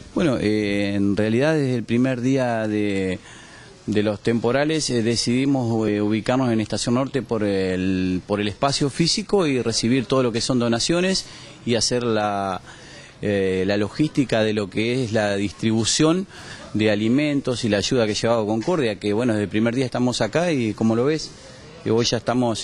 Bueno, en realidad desde el primer día de los temporales decidimos ubicarnos en Estación Norte por el espacio físico y recibir todo lo que son donaciones y hacer la logística de lo que es la distribución de alimentos y la ayuda que llevaba Concordia, que bueno, desde el primer día estamos acá y como lo ves, hoy ya estamos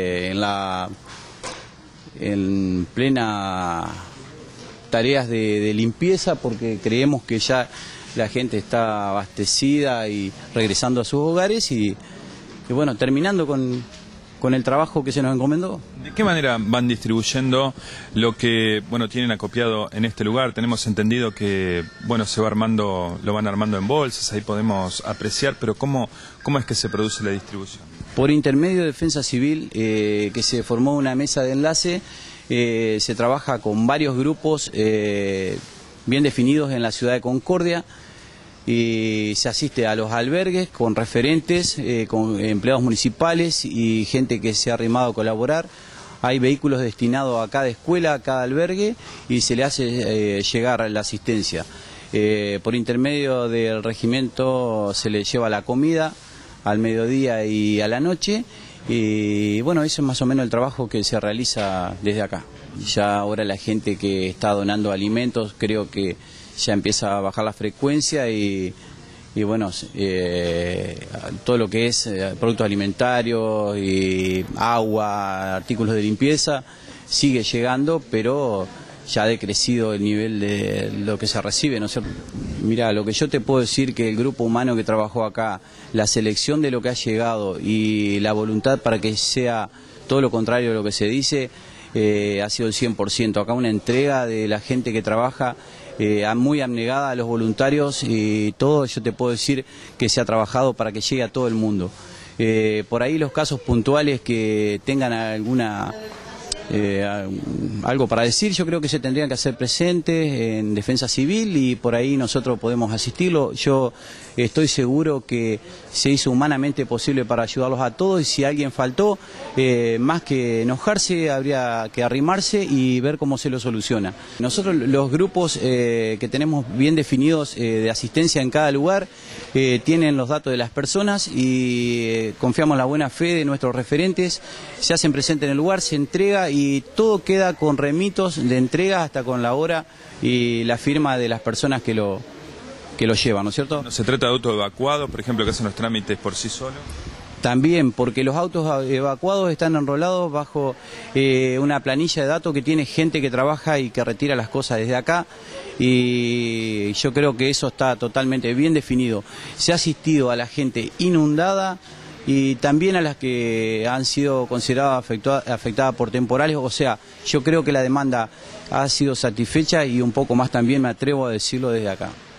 en plena tareas de limpieza porque creemos que ya la gente está abastecida y regresando a sus hogares y bueno, terminando con el trabajo que se nos encomendó. ¿De qué manera van distribuyendo lo que tienen acopiado en este lugar? Tenemos entendido que se va armando, lo van armando en bolsas, ahí podemos apreciar, pero ¿cómo es que se produce la distribución? Por intermedio de Defensa Civil, que se formó una mesa de enlace, se trabaja con varios grupos bien definidos en la ciudad de Concordia y se asiste a los albergues con referentes, con empleados municipales y gente que se ha arrimado a colaborar. Hay vehículos destinados a cada escuela, a cada albergue y se le hace llegar la asistencia. Por intermedio del regimiento se le lleva la comida al mediodía y a la noche. Y bueno, eso es más o menos el trabajo que se realiza desde acá. Ya ahora la gente que está donando alimentos creo que ya empieza a bajar la frecuencia y bueno, todo lo que es productos alimentarios y agua, artículos de limpieza, sigue llegando, pero ya ha decrecido el nivel de lo que se recibe, ¿no es cierto? Mira, lo que yo te puedo decir que el grupo humano que trabajó acá, la selección de lo que ha llegado y la voluntad para que sea todo lo contrario de lo que se dice, ha sido el 100%. Acá una entrega de la gente que trabaja muy abnegada a los voluntarios y todo, yo te puedo decir que se ha trabajado para que llegue a todo el mundo. Por ahí los casos puntuales que tengan algo para decir, yo creo que se tendrían que hacer presentes en Defensa Civil y por ahí nosotros podemos asistirlo. Yo estoy seguro que se hizo humanamente posible para ayudarlos a todos y si alguien faltó, más que enojarse, habría que arrimarse y ver cómo se lo soluciona. Nosotros los grupos que tenemos bien definidos de asistencia en cada lugar tienen los datos de las personas y confiamos en la buena fe de nuestros referentes, se hacen presentes en el lugar, se entrega y todo queda con remitos de entrega hasta con la hora y la firma de las personas que lo llevan, ¿no es cierto? ¿No se trata de autos evacuados, por ejemplo, que hacen los trámites por sí solos? También, porque los autos evacuados están enrolados bajo una planilla de datos que tiene gente que trabaja y que retira las cosas desde acá y yo creo que eso está totalmente bien definido. Se ha asistido a la gente inundada y también a las que han sido consideradas afectadas por temporales, o sea, yo creo que la demanda ha sido satisfecha y un poco más también me atrevo a decirlo desde acá.